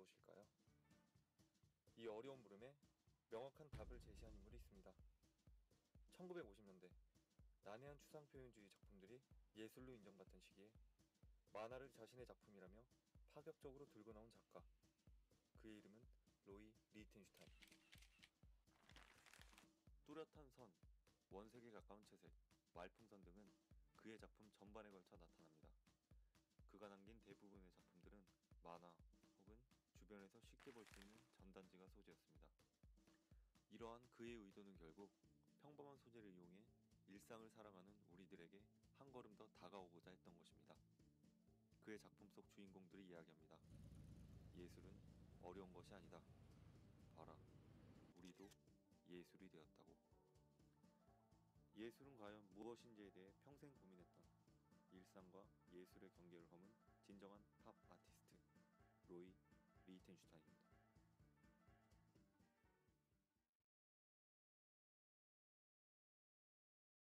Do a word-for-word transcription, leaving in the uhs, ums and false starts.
무엇일까요? 이 어려운 물음에 명확한 답을 제시한 인물이 있습니다. 천구백오십 년대 난해한 추상표현주의 작품들이 예술로 인정받던 시기에 만화를 자신의 작품이라며 파격적으로 들고 나온 작가, 그의 이름은 로이 리히텐슈타인. 뚜렷한 선, 원색에 가까운 채색, 말풍선 등은 그의 작품 전반에 걸쳐 나타납니다. 그가 남긴 대부분의 작품들은 만화 혹은 주변에서 쉽게 볼 수 있는 전단지가 소재였습니다. 이러한 그의 의도는 결국 평범한 소재를 이용해 일상을 살아가는 우리들에게 한 걸음 더 다가오고자 했던 것입니다. 그의 작품 속 주인공들이 이야기합니다. 예술은 어려운 것이 아니다. 봐라, 우리도 예술이 되었다고. 예술은 과연 무엇인지에 대해 평생 고민했던 일상과 예술의 경계를 허문 진정한 팝 아티스트 로이 리히텐슈타인입니다.